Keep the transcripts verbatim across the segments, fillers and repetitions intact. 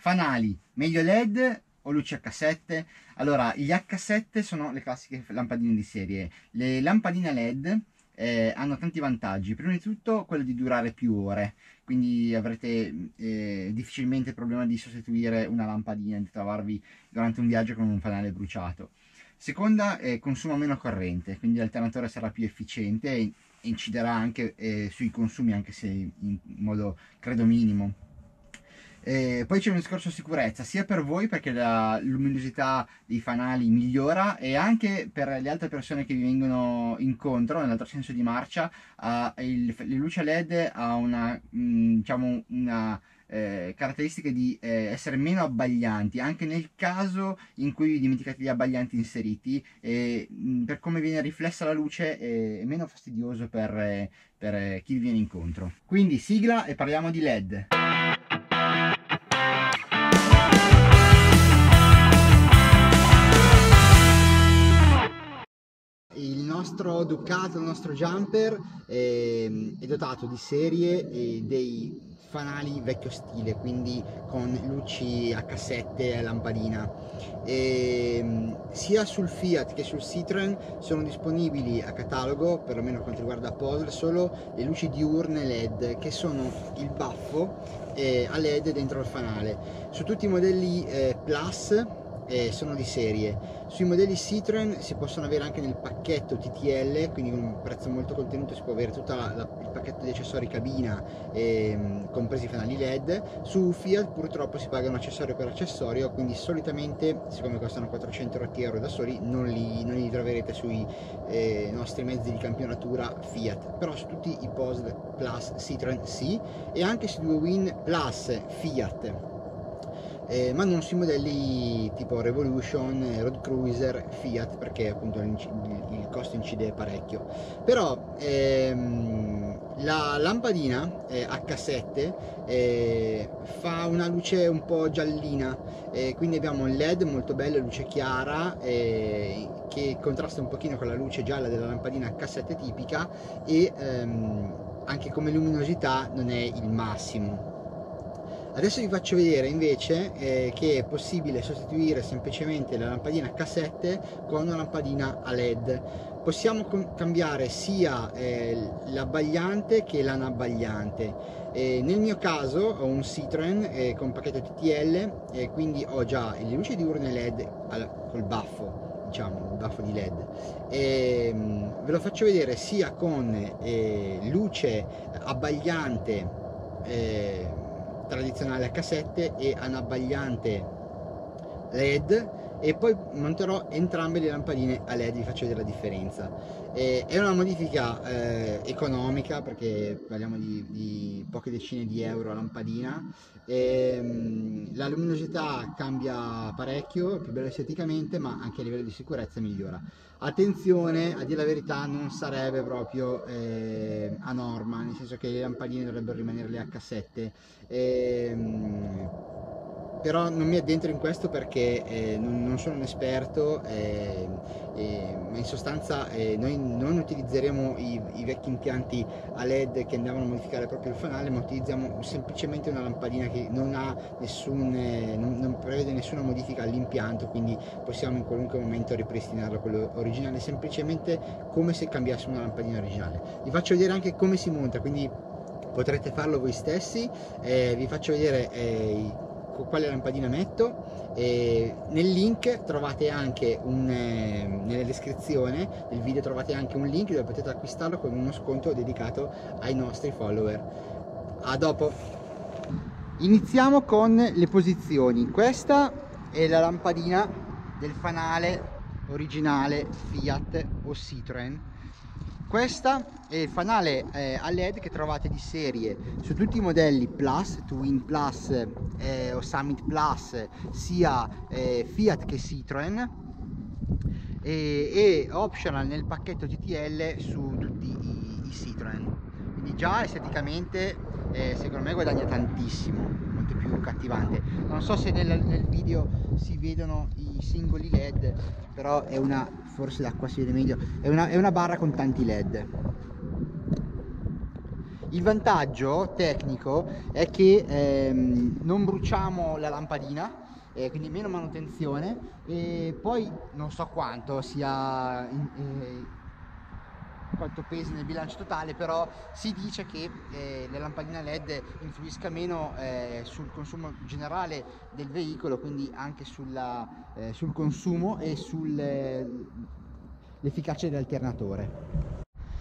Fanali, meglio L E D o luci H sette? Allora, gli H sette sono le classiche lampadine di serie. Le lampadine L E D eh, hanno tanti vantaggi. Prima di tutto quello di durare più ore, quindi avrete eh, difficilmente il problema di sostituire una lampadina, di trovarvi durante un viaggio con un fanale bruciato. Seconda, eh, consuma meno corrente, quindi l'alternatore sarà più efficiente e inciderà anche eh, sui consumi, anche se in modo credo minimo. Eh, poi c'è un discorso sicurezza sia per voi, perché la luminosità dei fanali migliora, e anche per le altre persone che vi vengono incontro nell'altro senso di marcia. Eh, il, le luci L E D ha una, mh, diciamo una eh, caratteristica di eh, essere meno abbaglianti, anche nel caso in cui vi dimenticate gli abbaglianti inseriti, e mh, per come viene riflessa la luce eh, è meno fastidioso per, eh, per eh, chi vi viene incontro. Quindi sigla e parliamo di L E D. Il nostro Ducato, il nostro jumper è, è dotato di serie e dei fanali vecchio stile, quindi con luci H sette e lampadina. E, sia sul Fiat che sul Citroen sono disponibili a catalogo, perlomeno per quanto riguarda Posel, solo le luci diurne L E D, che sono il baffo eh, a L E D dentro il fanale. Su tutti i modelli eh, Plus Eh, sono di serie. Sui modelli Citroen si possono avere anche nel pacchetto T T L, quindi con un prezzo molto contenuto si può avere tutto il pacchetto di accessori cabina, ehm, compresi i fanali L E D. Su Fiat purtroppo si pagano accessorio per accessorio, quindi solitamente, siccome costano quattrocento euro da soli, non li, non li troverete sui eh, nostri mezzi di campionatura Fiat, però su tutti i Posel Plus Citroen sì, e anche su due Win Plus Fiat. Eh, ma non sui modelli tipo Revolution, Road Cruiser, Fiat, perché appunto il, il costo incide parecchio. Però ehm, la lampadina eh, H sette eh, fa una luce un po' giallina, eh, quindi abbiamo il L E D molto bello, luce chiara, eh, che contrasta un pochino con la luce gialla della lampadina H sette tipica, e ehm, anche come luminosità non è il massimo. Adesso vi faccio vedere invece eh, che è possibile sostituire semplicemente la lampadina H sette con una lampadina a L E D. Possiamo cambiare sia eh, l'abbagliante che l'anabbagliante. Eh, nel mmio caso ho un Citroen eh, con pacchetto T T L, e quindi ho già le luci diurne L E D al, col baffo, diciamo, il baffo di L E D. E, mh, ve lo faccio vedere sia con eh, luce abbagliante eh, tradizionale H sette e anabbagliante L E D, e poi monterò entrambe le lampadine a L E D, vi faccio vedere la differenza. E, è una modifica eh, economica, perché parliamo di, di poche decine di euro a lampadina. E, mh, la luminosità cambia parecchio, più bella esteticamente, ma anche a livello di sicurezza migliora. Attenzione, a dire la verità non sarebbe proprio eh, a norma, nel senso che le lampadine dovrebbero rimanere le H sette, ehm, però non mi addentro in questo perché eh, non, non sono un esperto, eh, eh, ma in sostanza eh, noi non utilizzeremo i, i vecchi impianti a L E D che andavano a modificare proprio il fanale, ma utilizziamo semplicemente una lampadina che non ha nessun, eh, non, non prevede nessuna modifica all'impianto, quindi possiamo in qualunque momento ripristinarlo quello originale, semplicemente come se cambiassimo una lampadina originale. Vi faccio vedere anche come si monta, quindi potrete farlo voi stessi. Eh, vi faccio vedere eh, con quale lampadina metto. E nel link trovate anche un eh, nella descrizione del video trovate anche un link dove potete acquistarlo con uno sconto dedicato ai nostri follower. A dopo. Iniziamo con le posizioni. Questa è la lampadina del fanale originale Fiat o Citroen. Questa è il fanale eh, a L E D che trovate di serie su tutti i modelli Plus, Twin Plus eh, o Summit Plus, sia eh, Fiat che Citroen, e, e optional nel pacchetto T T L su tutti i, i Citroen. Quindi già esteticamente eh, secondo me guadagna tantissimo, molto più cattivante. Non so se nel, nel video si vedono i singoli L E D, però è una, forse da qua si vede meglio, è una, è una barra con tanti L E D. Il vantaggio tecnico è che ehm, non bruciamo la lampadina, eh, quindi meno manutenzione, e poi non so quanto sia in, eh, quanto pesi nel bilancio totale, però si dice che eh, la lampadina L E D influisca meno eh, sul consumo generale del veicolo, quindi anche sulla, eh, sul consumo e sull'efficacia dell'alternatore.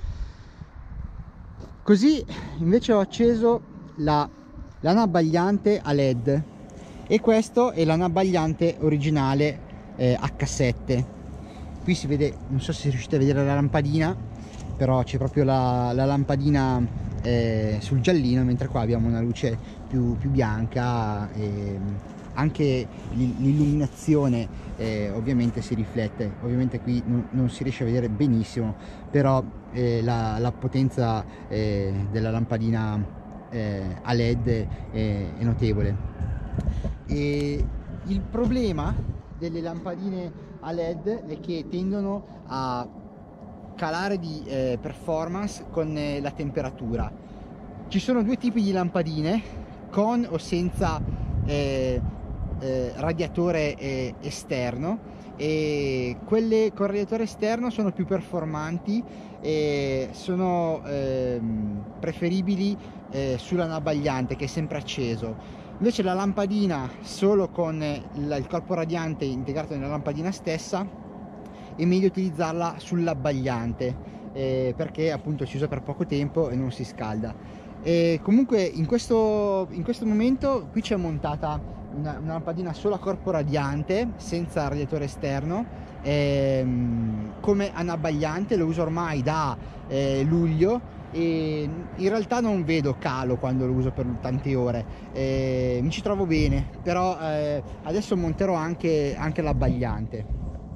Così invece ho acceso la lana abbagliante a L E D, e questo è lana abbagliante originale eh, acca sette. Qui si vede, non so se riuscite a vedere la lampadina, però c'è proprio la, la lampadina eh, sul giallino, mentre qua abbiamo una luce più, più bianca, e anche l'illuminazione eh, ovviamente si riflette. Ovviamente qui non, non si riesce a vedere benissimo, però eh, la, la potenza eh, della lampadina eh, a L E D è, è notevole. E il problema delle lampadine a L E D è che tendono a calare di eh, performance con eh, la temperatura. Ci sono due tipi di lampadine, con o senza eh, eh, radiatore eh, esterno, e quelle con radiatore esterno sono più performanti e sono eh, preferibili eh, sulla abbagliante, che è sempre acceso. Invece la lampadina solo con il, il corpo radiante integrato nella lampadina stessa è meglio utilizzarla sull'abbagliante eh, perché appunto si usa per poco tempo e non si scalda. E comunque in questo, in questo momento qui c'è montata una, una lampadina solo a corpo radiante senza radiatore esterno, ehm, come anabbagliante. Lo uso ormai da eh, luglio e in realtà non vedo calo quando lo uso per tante ore, eh, mi ci trovo bene, però eh, adesso monterò anche, anche l'abbagliante.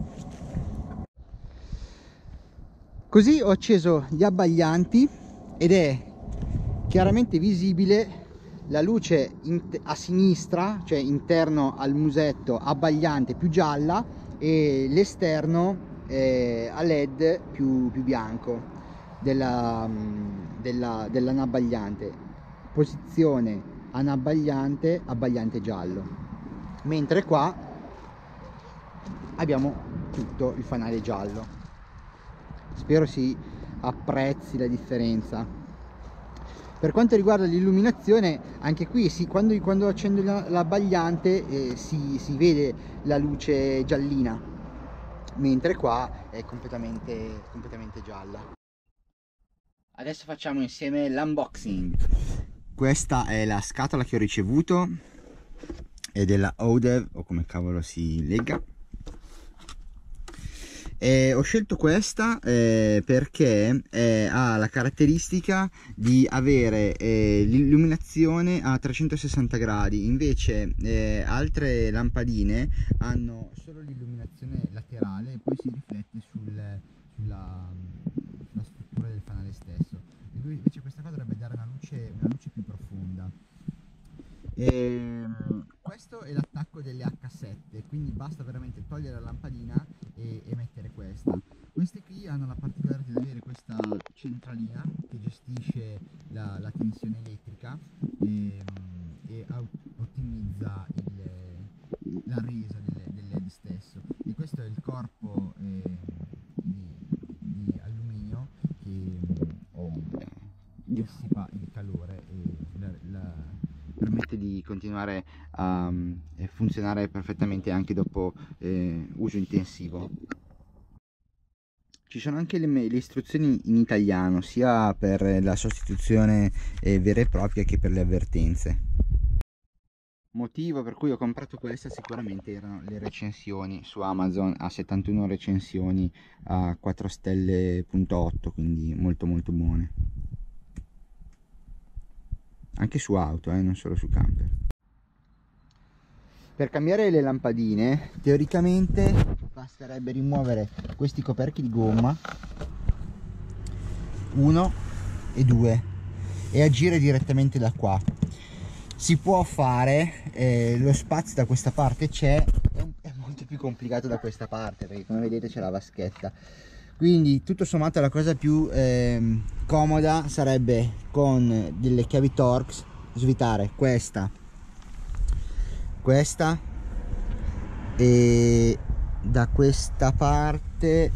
Così ho acceso gli abbaglianti ed è chiaramente visibile la luce a sinistra, cioè interno al musetto, abbagliante più gialla, e l'esterno eh, a L E D più, più bianco della, della, dell'anabbagliante. Posizione anabbagliante, abbagliante giallo, mentre qua abbiamo tutto il fanale giallo. Spero si apprezzi la differenza. Per quanto riguarda l'illuminazione, anche qui sì, quando, quando accendo l'abbagliante eh, si, si vede la luce giallina, mentre qua è completamente, completamente gialla. Adesso facciamo insieme l'unboxing. Questa è la scatola che ho ricevuto, è della Odev, o come cavolo si legga. Eh, ho scelto questa eh, perché eh, ha la caratteristica di avere eh, l'illuminazione a trecentosessanta gradi, invece eh, altre lampadine hanno solo l'illuminazione laterale e poi si riflette sul, sulla, sulla struttura del fanale stesso. E lui, invece questa qua dovrebbe dare una luce, una luce più profonda. E, questo è l'attacco delle acca sette, quindi basta veramente togliere la lampadina e, e mettere questa. Queste qui hanno la particolarità di avere questa centralina che gestisce la, la tensione elettrica e, e ottimizza il, la resa del, del L E D stesso. E questo è il corpo eh, di, di alluminio che oh, dissipa il calore e la, la permette di continuare a um, funzionare perfettamente anche dopo eh, uso intensivo. Ci sono anche le, le istruzioni in italiano, sia per la sostituzione eh, vera e propria che per le avvertenze. Motivo per cui ho comprato questa sicuramente erano le recensioni su Amazon, a settantuno recensioni a quattro stelle virgola otto, quindi molto molto buone. Anche su auto, eh, non solo su camper. Per cambiare le lampadine teoricamente basterebbe rimuovere questi coperchi di gomma, uno e due, e agire direttamente da qua. Si può fare, eh, lo spazio da questa parte c'è, è, è molto più complicato da questa parte perché come vedete c'è la vaschetta. Quindi tutto sommato la cosa più ehm, comoda sarebbe con delle chiavi Torx svitare questa, questa e da questa parte,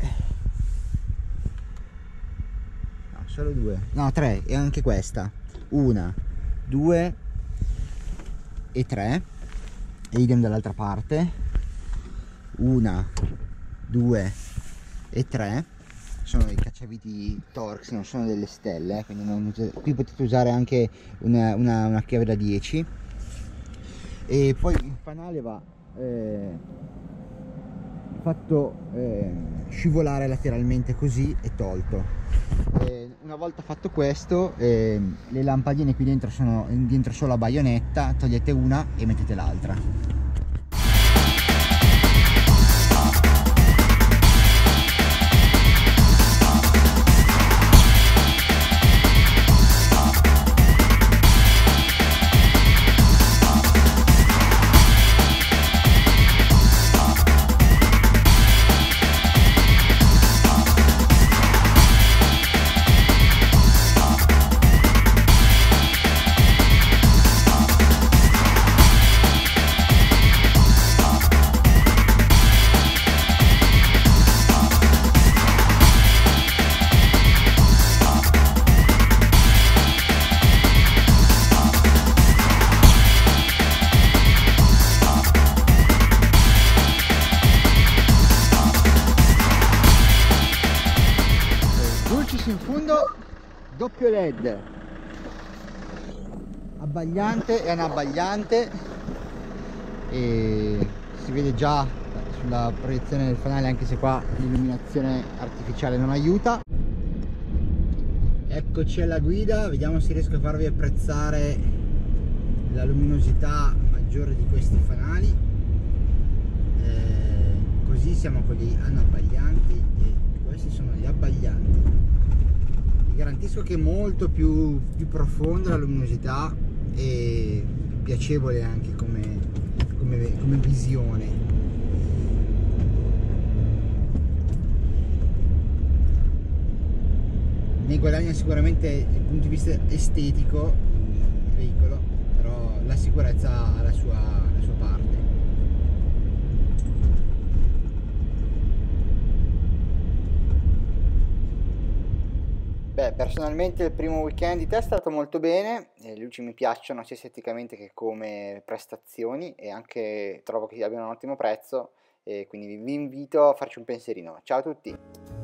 no, solo due, no tre, e anche questa, una, due e tre, e idem dall'altra parte, una, due e tre. Sono dei cacciaviti Torx, non sono delle stelle, quindi non, qui potete usare anche una, una, una chiave da dieci. E poi il fanale va eh, fatto eh, scivolare lateralmente così e tolto. Eh, una volta fatto questo, eh, le lampadine qui dentro sono dentro solo a baionetta, togliete una e mettete l'altra. In fondo doppio led, abbagliante e anabbagliante, e si vede già sulla proiezione del fanale, anche se qua l'illuminazione artificiale non aiuta. Eccoci alla guida, vediamo se riesco a farvi apprezzare la luminosità maggiore di questi fanali. Eh, così siamo con gli anabbaglianti e questi sono gli abbaglianti. Garantisco che è molto più, più profonda la luminosità e piacevole anche come, come, come visione. Ne guadagna sicuramente dal punto di vista estetico il veicolo, però la sicurezza ha la sua, la sua parte. Beh, personalmente il primo weekend di test è stato molto bene, le luci mi piacciono sia esteticamente che come prestazioni, e anche trovo che abbiano un ottimo prezzo, e quindi vi invito a farci un pensierino. Ciao a tutti!